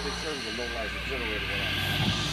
this service a low license generator went off.